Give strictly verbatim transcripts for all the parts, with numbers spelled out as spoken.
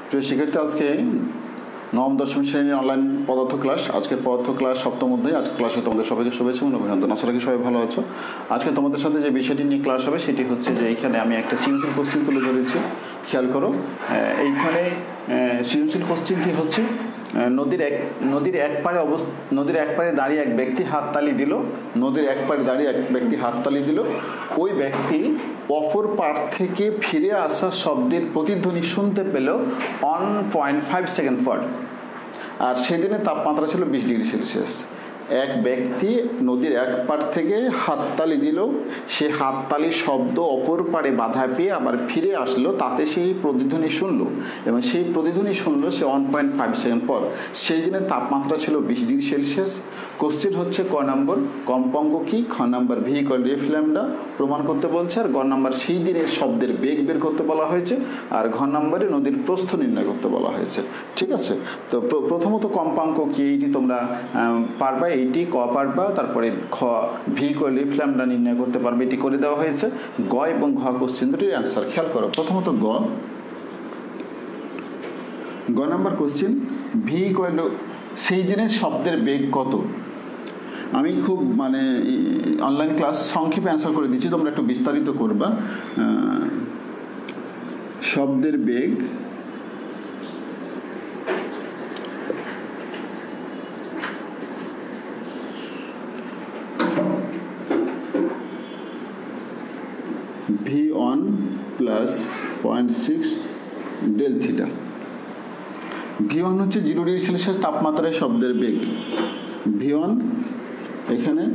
প্রিয় শিক্ষার্থী, আজকে নবম দশম শ্রেণীর অনলাইন পদার্থ ক্লাস। আজকের পদার্থ ক্লাস সপ্তম অধ্যায়। আজকের ক্লাসে তোমাদের সবাইকে শুভেচ্ছা এবং অভিনন্দন। আশা রাখি সবাই ভালো আছো। আজকে তোমাদের সাথে যে বিষয়টি নিয়ে ক্লাস হবে সেটি হচ্ছে যে এইখানে আমি একটা সৃজনশীল কোশ্চেন তুলে ধরেছি। খেয়াল করো, এইখানে সৃজনশীল কোশ্চেনটি হচ্ছে নদীর এক নদীর এক পারে অবস্থা নদীর এক পারে দাঁড়িয়ে এক ব্যক্তি হাততালি দিল নদীর এক পারে দাঁড়িয়ে এক ব্যক্তি হাততালি দিল ওই ব্যক্তি অপর পার থেকে ফিরে আসা শব্দের প্রতিধ্বনি শুনতে পেল ওয়ান পয়েন্ট ফাইভ সেকেন্ড পর। আর সেদিনের তাপমাত্রা ছিল বিশ ডিগ্রি সেলসিয়াস। এক ব্যক্তি নদীর এক পার থেকে হাততালি দিল, সে হাততালির শব্দ অপর পারে বাধা পেয়ে আবার ফিরে আসলো, তাতে সেই প্রতিধ্বনি শুনলো এবং সেই প্রতিধ্বনি শুনলো সে ওয়ান পয়েন্ট ফাইভ সেকেন্ড পর। সেই দিনের তাপমাত্রা ছিল বিশ ডিগ্রি সেলসিয়াস। কোশ্চেন হচ্ছে ক নম্বর কম্পাঙ্ক কি, খ নম্বর V equal to F lambda প্রমাণ করতে বলছে, আর গ নম্বর সেই দিনের শব্দের বেগ বের করতে বলা হয়েছে, আর ঘ নম্বরে নদীর প্রস্থ নির্ণয় করতে বলা হয়েছে। ঠিক আছে, তো প্রথমত কম্পাঙ্ক কি এইটি তোমরা পারবা, এইটি ক পারবা, তারপরে খ V equal to F lambda নির্ণয় করতে পারবে, এটি করে দেওয়া হয়েছে। গ এবং ঘ কোশ্চেন দুটির অ্যান্সার খেয়াল করো। প্রথমত গ গ নম্বর কোশ্চেন, ভি ইকুয়াল টু সেই দিনের শব্দের বেগ কত। আমি খুব মানে অনলাইন ক্লাস সংক্ষেপে অ্যান্সার করে দিচ্ছি, তোমরা একটু বিস্তারিত করবা। শব্দের বেগ V one plus point six del theta. V one হচ্ছে জিরো ডিগ্রি সেলসিয়াস তাপমাত্রায় শব্দের বেগ। ভি ওয়ান এখানে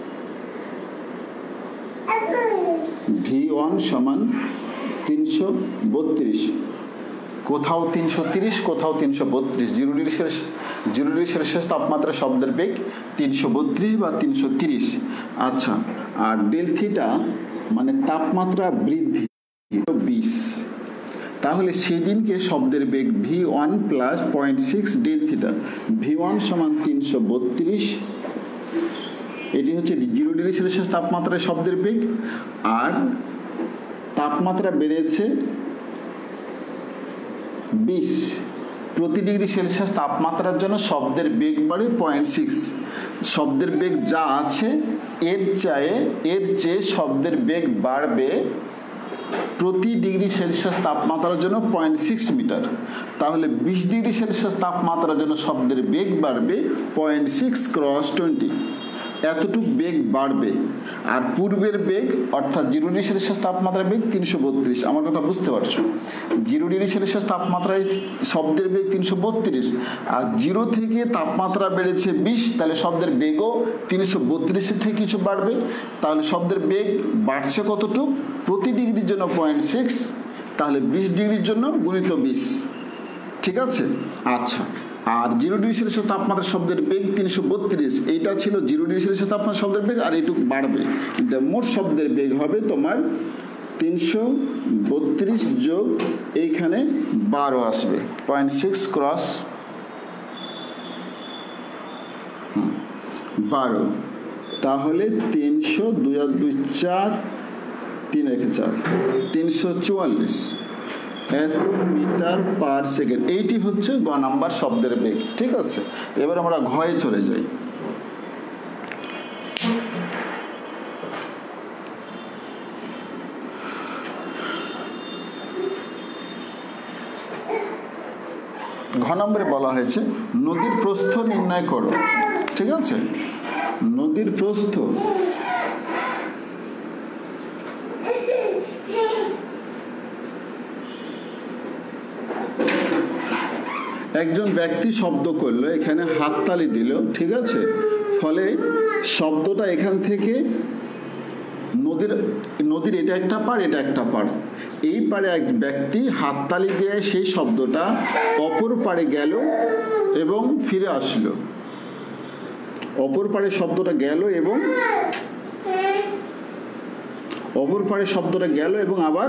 ভি ওয়ান সমান তিনশো বত্রিশ, কোথাও তিনশো তিরিশ কোথাও তিনশো বত্রিশ। Zero degree Celsius zero degree Celsius তাপমাত্রা শব্দের বেগ তিনশো বত্রিশ বা তিনশো তিরিশ। আচ্ছা, আর ডেল থিটা মানে তাপমাত্রা বৃদ্ধি বিশ। তাহলে সেদিনকে শব্দের বেগ V one plus point six del theta. V one সমান তিনশো বত্রিশ, এটি হচ্ছে জিরো ডিগ্রি সেলসিয়াস তাপমাত্রায় শব্দের বেগ, আর তাপমাত্রা বেড়েছে বিশ। প্রতি ডিগ্রি সেলসিয়াস তাপমাত্রার জন্য শব্দের বেগ বাড়ে পয়েন্ট সিক্স। শব্দের বেগ যা আছে এর চেয়ে এর চেয়ে শব্দের বেগ বাড়বে প্রতি ডিগ্রি সেলসিয়াস তাপমাত্রার জন্য পয়েন্ট সিক্স মিটার। তাহলে বিশ ডিগ্রি সেলসিয়াস তাপমাত্রার জন্য শব্দের বেগ বাড়বে পয়েন্ট সিক্স ক্রস টোয়েন্টি, এতটুকু বেগ বাড়বে। আর পূর্বের বেগ অর্থাৎ জিরো ডিগ্রি সেলসিয়াস তাপমাত্রার বেগ তিনশো বত্রিশ। আমার কথা বুঝতে পারছো? জিরো ডিগ্রি সেলসিয়াস তাপমাত্রায় শব্দের বেগ তিনশো বত্রিশ, আর জিরো থেকে তাপমাত্রা বেড়েছে বিশ, তাহলে শব্দের বেগও তিনশো বত্রিশের থেকে কিছু বাড়বে। তাহলে শব্দের বেগ বাড়ছে কতটুক? প্রতি ডিগ্রির জন্য পয়েন্ট সিক্স, তাহলে বিশ ডিগ্রির জন্য গুণিত বিশ। ঠিক আছে, আচ্ছা। আর জিরো ডিগ্রি সেলসিয়াস তাপমাত্রা শব্দের বেগ তিনশো বত্রিশ, এইটা ছিল জিরো ডিগ্রি সেলসিয়াস তাপমাত্রা শব্দের বেগ, আর এইটুকু বাড়বে। মোট শব্দের বেগ হবে তোমার তিনশো বত্রিশ যোগ এইখানে বারো আসবে, পয়েন্ট সিক্স ক্রস বারো, তাহলে তিনশো দুই আর দুই চার, তিন একে চার, তিনশো চুয়াল্লিশ এত মিটার পার সেকেন্ড। এইটি হচ্ছে গ নাম্বার শব্দের বেগ। ঠিক আছে, এবার আমরা ঘয়ে চলে যাই। ঘ নম্বরে বলা হয়েছে নদীর প্রস্থ নির্ণয় করো। ঠিক আছে, নদীর প্রস্থ একজন ব্যক্তি শব্দ করলো, এখানে হাততালি দিল। ঠিক আছে, ফলে শব্দটা এখান থেকে নদীর নদীর এটা একটা পাড়, এটা একটা পাড়, এই পাড়ে এক ব্যক্তি হাততালি দিয়ে সেই শব্দটা অপর পাড়ে গেল এবং ফিরে আসলো। অপর পাড়ে শব্দটা গেল এবং অপর পাড়ে শব্দটা গেল এবং আবার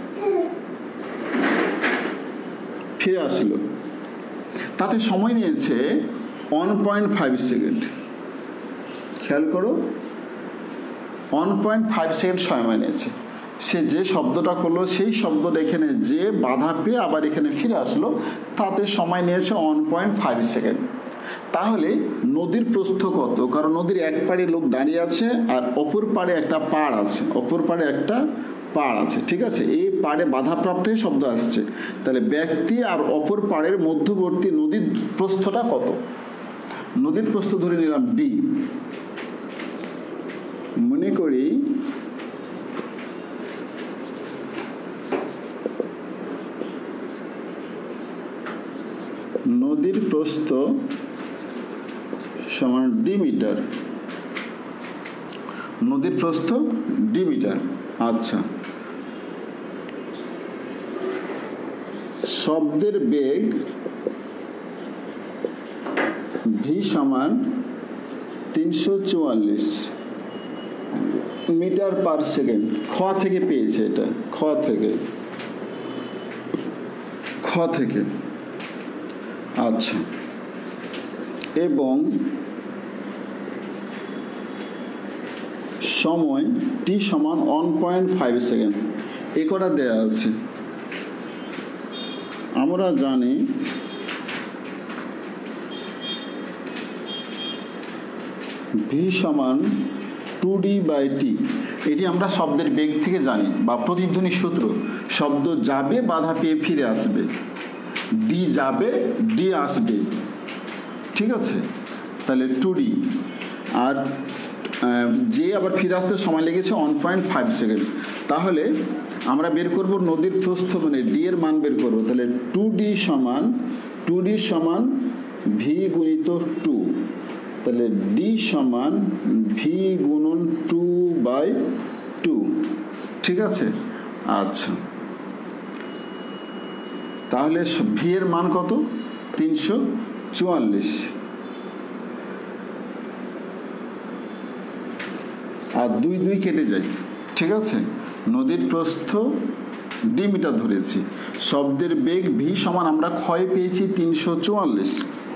ফিরে আসলো। তাতে সময় নিয়েছে ওয়ান পয়েন্ট ফাইভ সেকেন্ড। খেয়াল করো, ওয়ান পয়েন্ট ফাইভ সেকেন্ড সময় নিয়েছে। সে যে শব্দটা করলো সেই শব্দটা এখানে যে বাধা পেয়ে আবার এখানে ফিরে আসলো, তাতে সময় নিয়েছে ওয়ান পয়েন্ট ফাইভ সেকেন্ড। তাহলে নদীর প্রস্থ কত? কারণ নদীর এক পাড়ে লোক দাঁড়িয়ে আছে আর অপর পাড়ে একটা পাড় আছে, অপর পাড়ে একটা পাড় আছে, ঠিক আছে? এই পাড়ে বাধাপ্রাপ্ত হয়ে শব্দ আসছে, তাহলে ব্যক্তি আর অপর পাড়ের মধ্যবর্তী নদীর প্রস্থটা কত? নদীর প্রস্থ ধরে নিলাম ডি। মনে করি নদীর প্রস্থ সমান ডি মিটার, নদীর প্রস্থ ডি মিটার। আচ্ছা, শব্দের বেগ ভি সমান তিনশো চুয়াল্লিশ মিটার পার সেকেন্ড। খ থেকে পেয়েছে এটা, খ থেকে খ থেকে আচ্ছা, এবং সময় টি সমান ওয়ান পয়েন্ট ফাইভ সেকেন্ড। এ কটা দেয়া আছে। আমরা জানি ভি সমান টু ডি বাই টি। এটি আমরা শব্দের বেগ থেকে জানি, বা প্রতিধ্বনি সূত্র। শব্দ যাবে, বাধা পেয়ে ফিরে আসবে, ডি যাবে, ডি আসবে, ঠিক আছে? তাহলে টু ডি, আর যে আবার ফিরে আসতে সময় লেগেছে ওয়ান পয়েন্ট ফাইভ সেকেন্ড। তাহলে আমরা বের করব নদীর প্রস্থ, মানে ডি এর মান বের করব। তাহলে টু ডি সমান টু ডি সমান ভি গুণিত টু। তাহলে ডি সমান ভি গুণন টু বাই টু, ঠিক আছে? আচ্ছা, তাহলে ভি এর মান কত? তিনশো চুয়াল্লিশ। আর দুই দুই কেটে যায়, ঠিক আছে? নদীর প্রস্থ ডি মিটার ধরেছি, শব্দের বেগ ভি সমান আমরা ক্ষয় পেয়েছি তিনশো চুয়াল্লিশ।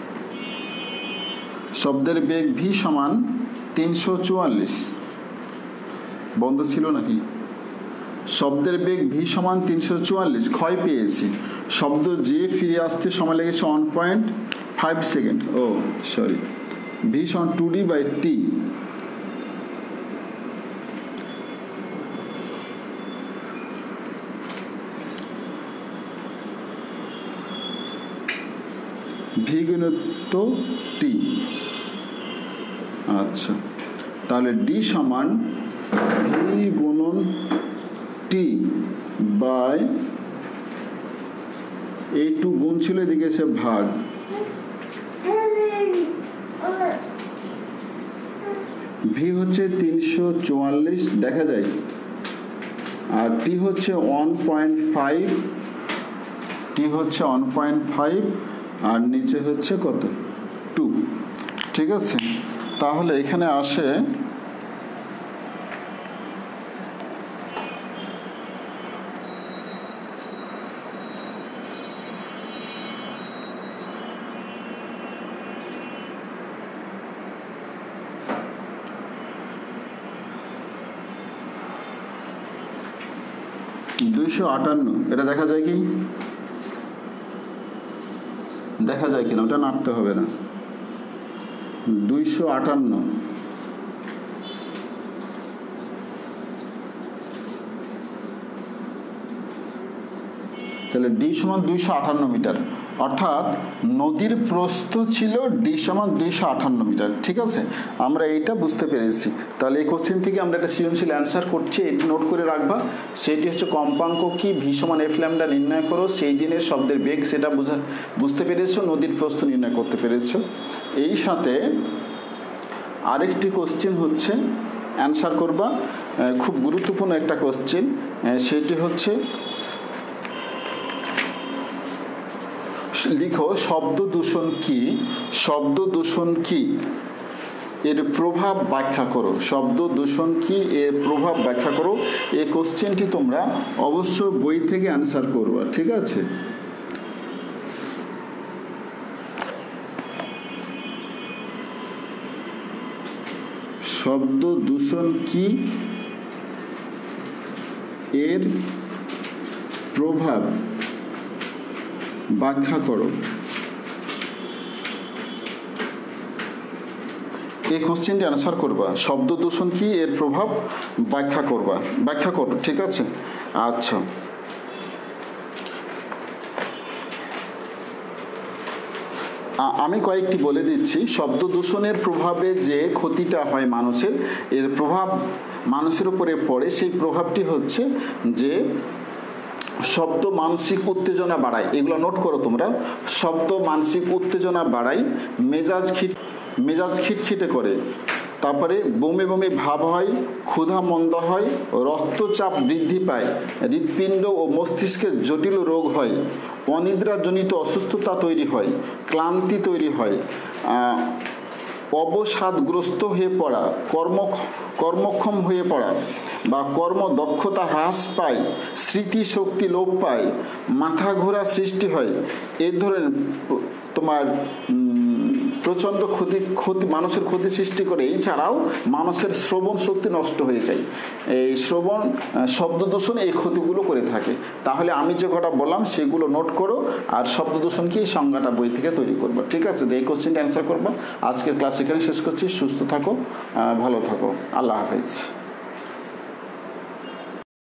শব্দের বেগ ভি সমান তিনশো চুয়াল্লিশ। বন্ধ ছিল নাকি? শব্দের বেগ ভি সমান তিনশো চুয়াল্লিশ, ক্ষয় পেয়েছি। শব্দ যে ফিরে আসতে সময় লেগেছে one point five second. Oh sorry, V সমান two D by T. V গুণিত টি। আচ্ছা, তাহলে ডি সমান ভি গুণন টি বাই, এই টু গুণ ছিল, এদিকে এসে ভাগ, ভি হচ্ছে তিনশো চুয়াল্লিশ দেখা যায়, আর টি হচ্ছে ওয়ান পয়েন্ট ফাইভ, টি হচ্ছে ওয়ান পয়েন্ট ফাইভ, আর নিচে হচ্ছে কত? টু, ঠিক আছে? তাহলে এখানে আসে দুইশো আটান্ন। এটা দেখা যায় কি? দেখা যায় কিনা ওটা নাড়তে হবে না। দুইশো আটান্ন, তাহলে ডি সমান দুইশো আটান্ন মিটার, অর্থাৎ নদীর প্রস্থ ছিল ডি সমান দুইশো আটান্ন মিটার, ঠিক আছে? আমরা এইটা বুঝতে পেরেছি। তাহলে এই কোশ্চেন থেকে আমরা একটা সৃজনশীল অ্যান্সার করছি, এটি নোট করে রাখবা। সেটি হচ্ছে কম্পাঙ্ক কি, ভি সমান এফ ল্যামডা নির্ণয় করো। সেই দিনের শব্দের বেগ সেটা বুঝা বুঝতে পেরেছো, নদীর প্রস্থ নির্ণয় করতে পেরেছো। এই সাথে আরেকটি কোশ্চেন হচ্ছে অ্যান্সার করবা, খুব গুরুত্বপূর্ণ একটা কোশ্চেন। সেটি হচ্ছে লিখো শব্দ দূষণ কি, শব্দ দূষণ কি এর প্রভাব ব্যাখ্যা করো। শব্দ দূষণ কি এর প্রভাব ব্যাখ্যা করো। এই কোশ্চেনটি তোমরা অবশ্য বই থেকে অ্যান্সার করবা, ঠিক আছে? শব্দ দূষণ কি এর প্রভাব ব্যাখ্যা করো। এই কোশ্চেনটি অ্যান্সার করবা, শব্দ দূষণ কি এর প্রভাব ব্যাখ্যা করবা, ব্যাখ্যা করো, ঠিক আছে। আচ্ছা, আমি কয়েকটি বলে দিচ্ছি। শব্দ দূষণের প্রভাবে যে ক্ষতিটা হয় মানুষের, এর প্রভাব মানুষের উপরে পড়ে, সেই প্রভাবটি হচ্ছে যে শব্দ মানসিক উত্তেজনা বাড়ায়। এগুলো নোট করো তোমরা। শব্দ মানসিক উত্তেজনা বাড়ায়, মেজাজ খিট মেজাজ খিটখিটে করে, তারপরে বমি বমি ভাব হয়, ক্ষুধা মন্দা হয়, রক্তচাপ বৃদ্ধি পায়, হৃৎপিণ্ড ও মস্তিষ্কের জটিল রোগ হয়, অনিদ্রাজনিত অসুস্থতা তৈরি হয়, ক্লান্তি তৈরি হয়, অবসাদগ্রস্ত হয়ে পড়া, কর্ম কর্মক্ষম হয়ে পড়া বা কর্মদক্ষতা হ্রাস পায়, স্মৃতিশক্তি লোপ পায়, মাথা ঘোরা সৃষ্টি হয়। এই ধরনের তোমার প্রচণ্ড ক্ষতি ক্ষতি মানুষের ক্ষতি সৃষ্টি করে। এছাড়াও মানুষের শ্রবণ শক্তি নষ্ট হয়ে যায়। এই শ্রবণ শব্দ দূষণ এই ক্ষতিগুলো করে থাকে। তাহলে আমি যে কটা বললাম সেগুলো নোট করো, আর শব্দ দূষণ কি সংজ্ঞাটা বই থেকে তৈরি করবো, ঠিক আছে। এই কোশ্চেনটা অ্যান্সার করবো। আজকের ক্লাস এখানে শেষ করছি। সুস্থ থাকো, ভালো থাকো, আল্লাহ হাফেজ।